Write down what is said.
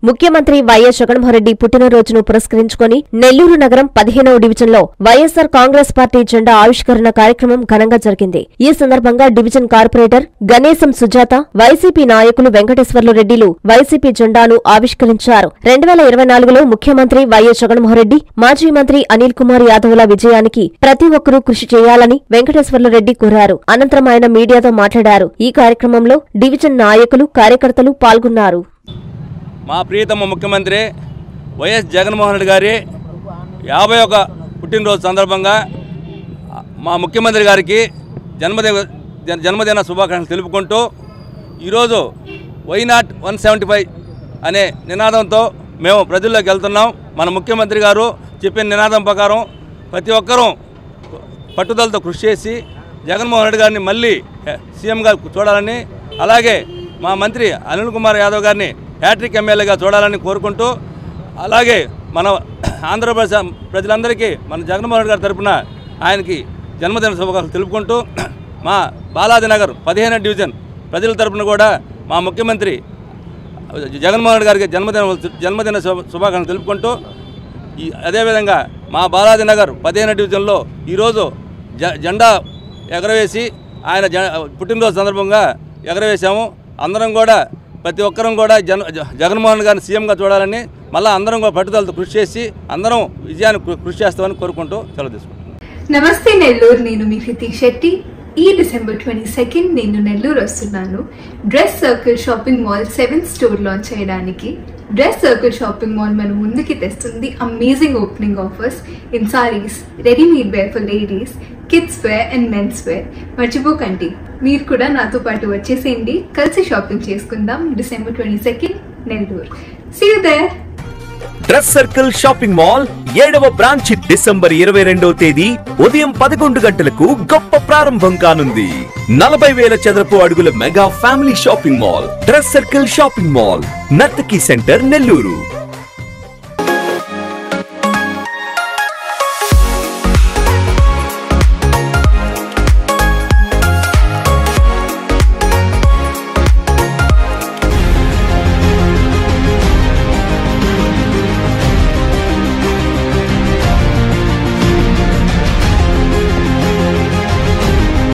ముఖ్యమంత్రి వైఎస్ జగన్మోహన్రెడ్డి పుట్టినరోజును పురస్కరించుకుని నెల్లూరు నగరం 15వ డివిజన్లో వైఎస్సార్ కాంగ్రెస్ పార్టీ జెండా ఆవిష్కరణ కార్యక్రమం ఘనంగా జరిగింది. ఈ సందర్భంగా division corporator Ganesham Sujatha, YCP నాయకులు వెంకటేశ్వర్లు రెడ్డిలు వైసీపీ జెండాను ఆవిష్కరించారు. 2024లో ముఖ్యమంత్రి వైఎస్ జగన్మోహన్రెడ్డి, మాజీ మంత్రి అనిల్ కుమార్ యాదవ్ల విజయానికి ప్రతి ఒక్కరూ కృషి చేయాలని వెంకటేశ్వర్లు రెడ్డి కోరారు. అనంతరం ఆయన మీడియాతో మాట్లాడారు. ఈ కార్యక్రమంలో డివిజన్ నాయకులు, కార్యకర్తలు పాల్గొన్నారు. మా ప్రియతమ ముఖ్యమంత్రి వైఎస్ జగన్మోహన్ రెడ్డి గారి 51వ పుట్టినరోజు సందర్భంగా మా ముఖ్యమంత్రి గారికి జన్మదిన శుభాకాంక్షలు తెలుపుకుంటూ ఈరోజు వై నాట్ 175 అనే నినాదంతో మేము ప్రజల్లోకి వెళ్తున్నాం. మన ముఖ్యమంత్రి గారు చెప్పిన నినాదం ప్రకారం ప్రతి ఒక్కరూ పట్టుదలతో కృషి చేసి జగన్మోహన్ రెడ్డి గారిని మళ్ళీ సీఎంగా చూడాలని, అలాగే మా మంత్రి అనిల్ కుమార్ యాదవ్ గారిని హ్యాట్రిక్ ఎమ్మెల్యేగా చూడాలని కోరుకుంటూ, అలాగే మన ఆంధ్రప్రదేశ్ ప్రజలందరికీ మన జగన్మోహన్ రెడ్డి గారి తరఫున ఆయనకి జన్మదిన శుభాకాంక్షలు తెలుపుకుంటూ, మా బాలాజీ నగర్ 15వ డివిజన్ ప్రజల తరఫున కూడా మా ముఖ్యమంత్రి జగన్మోహన్ రెడ్డి గారికి జన్మదిన శుభాకాంక్షలు తెలుపుకుంటూ, అదేవిధంగా మా బాలాజీ నగర్ 15వ డివిజన్లో ఈరోజు జెండా ఎగరవేసి ఆయన పుట్టినరోజు సందర్భంగా ఎగరవేశాము. అందరం కూడా ప్రతి ఒక్కరం కూడా జగన్మోహన్ గారిని సీఎంగా చూడాలని, మళ్ళీ అందరం కూడా పట్టుదలతో కృషి చేసి అందరం విజయాన్ని కృషి చేస్తామని కోరుకుంటూ సెలవు తీసుకుంటాం. నమస్తే నెల్లూరు, నేను మీ హితీష్ శెట్టి. ఈ డిసెంబర్ 22 నేను నెల్లూరు వస్తున్నాను. Dress circle shopping mall 7th store launch చేయడానికి. డ్రెస్ సర్కిల్ షాపింగ్ మాల్ మన ముందుకి తెస్తుంది amazing opening offers in saris, readymade wear for ladies, kids wear and men's wear. మర్చిపోకండి, మీరు కూడా నాతో పాటు వచ్చేసేయండి. కలిసి షాపింగ్ చేసుకుందాం. December 22 Nellore. See you there. Dress circle shopping mall 7వ బ్రాంచ్ డిసెంబర్ 22వ తేదీ ఉదయం 11 గంటలకు గొప్ప ప్రారంభం కానుంది. 40,000 చదరపు అడుగుల mega family shopping mall dress circle shopping mall, Nartaki centre, Nellore.